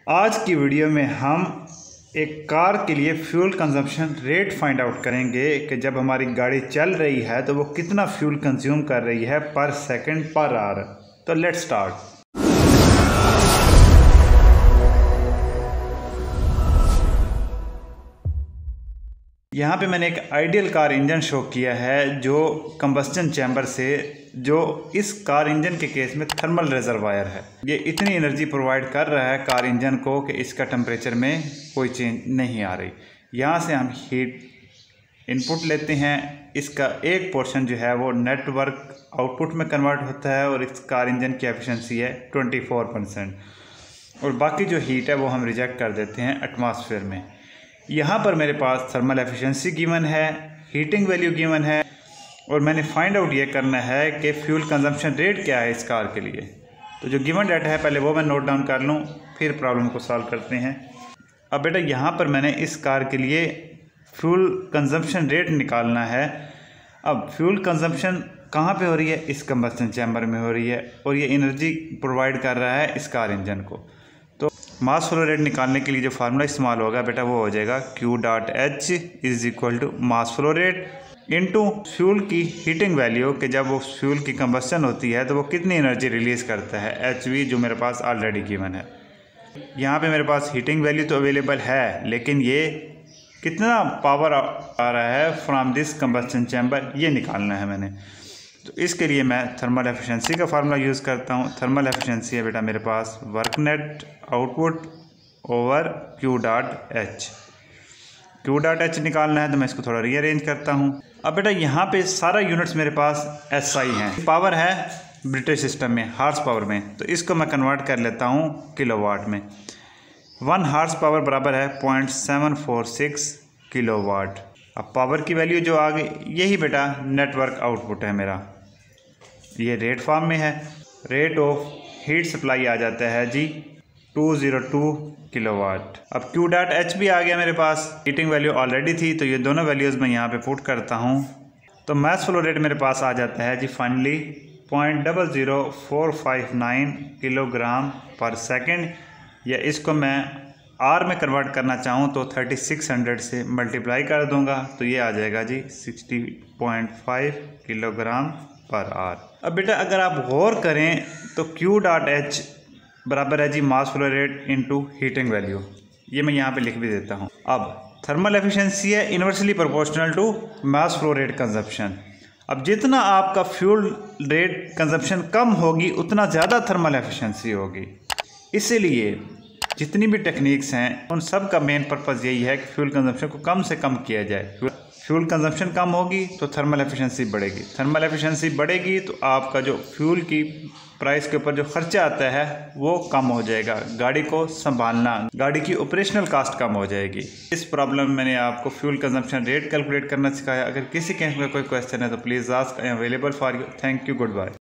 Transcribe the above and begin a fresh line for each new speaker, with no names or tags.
आज की वीडियो में हम एक कार के लिए fuel consumption rate find out करेंगे कि जब हमारी गाड़ी चल रही है तो वो कितना फ्यूल कंज्यूम कर रही है पर सेकंड पर आवर। तो लेट्स स्टार्ट। यहाँ पे मैंने एक आइडियल कार इंजन शो किया है जो कंबस्टन चैम्बर से, जो इस कार इंजन के केस में थर्मल रिजर्वायर है। ये इतनी एनर्जी प्रोवाइड कर रहा है कार इंजन को कि इसका टेम्परेचर में कोई चेंज नहीं आ रही। यहाँ से हम हीट इनपुट लेते हैं, इसका एक पोर्शन जो है वो नेटवर्क आउटपुट में कन्वर्ट होता है और इस कार इंजन की एफिशिएंसी है 24% और बाकी जो हीट है वो हम रिजेक्ट कर देते हैं एटमॉस्फेयर में। यहाँ पर मेरे पास थर्मल एफिशिएंसी गिवन है, हीटिंग वैल्यू गिवन है और मैंने फाइंड आउट ये करना है कि फ्यूल कंजम्पशन रेट क्या है इस कार के लिए। तो जो गिवन डाटा है पहले वो मैं नोट डाउन कर लूँ, फिर प्रॉब्लम को सॉल्व करते हैं। अब बेटा यहाँ पर मैंने इस कार के लिए फ्यूल कंजम्पशन रेट निकालना है। अब फ्यूल कंजम्पशन कहाँ पे हो रही है? इस कंबस्टन चैम्बर में हो रही है और ये एनर्जी प्रोवाइड कर रहा है इस कार इंजन को। तो मास फ्लो रेट निकालने के लिए जो फार्मूला इस्तेमाल होगा बेटा वो हो जाएगा Q.H is equal to mass flow rate into fuel की हीटिंग वैल्यू कि जब वो फ्यूल की कंबस्टन होती है तो वो कितनी एनर्जी रिलीज़ करता है, HV, जो मेरे पास ऑलरेडी गिवन है। यहाँ पे मेरे पास हीटिंग वैल्यू तो अवेलेबल है, लेकिन ये कितना पावर आ रहा है फ्रॉम दिस कंबस्टन चैम्बर ये निकालना है मैंने। तो इसके लिए मैं थर्मल एफिशिएंसी का फार्मूला यूज़ करता हूँ। थर्मल एफिशिएंसी है बेटा मेरे पास work net output over Q.H। Q.H निकालना है तो मैं इसको थोड़ा रीअरेंज करता हूँ। अब बेटा यहाँ पे सारा यूनिट्स मेरे पास SI हैं। पावर है ब्रिटिश सिस्टम में हार्स पावर में, तो इसको मैं कन्वर्ट कर लेता हूँ किलोवाट में। 1 हार्स पावर बराबर है 0.746 किलोवाट। अब पावर की वैल्यू जो आ गई यही बेटा नेटवर्क आउटपुट है मेरा, ये रेट फॉर्म में है। रेट ऑफ हीट सप्लाई आ जाता है जी 202 किलोवाट। अब Q.H भी आ गया मेरे पास, हीटिंग वैल्यू ऑलरेडी थी तो ये दोनों वैल्यूज़ मैं यहाँ पे पुट करता हूँ। तो मास फ्लो रेट मेरे पास आ जाता है जी फाइनली 0.00459 किलोग्राम पर सेकंड, या इसको मैं आर में कन्वर्ट करना चाहूँ तो 3600 से मल्टीप्लाई कर दूंगा तो ये आ जाएगा जी 60.5 किलोग्राम पर आवर। अब बेटा अगर आप गौर करें तो Q.H बराबर है जी mass flow rate into heating value, ये मैं यहाँ पे लिख भी देता हूँ। अब थर्मल एफिशिएंसी है inversely proportional to mass flow rate consumption. अब जितना आपका फ्यूल रेट कंजप्शन कम होगी उतना ज़्यादा थर्मल एफिशिएंसी होगी। इसीलिए जितनी भी टेक्निक्स हैं उन सब का मेन पर्पज़ यही है कि फ्यूल कंजप्शन को कम से कम किया जाए। फ्यूल कंजप्शन कम होगी तो थर्मल एफिशिएंसी बढ़ेगी, थर्मल एफिशिएंसी बढ़ेगी तो आपका जो फ्यूल की प्राइस के ऊपर जो खर्चा आता है वो कम हो जाएगा, गाड़ी को संभालना, गाड़ी की ऑपरेशनल कास्ट कम हो जाएगी। इस प्रॉब्लम में मैंने आपको फ्यूल कंजप्शन रेट कैलकुलेट करना सिखाया। अगर किसी केस में कोई क्वेश्चन है तो please ask, I am available for you. Thank you, good bye.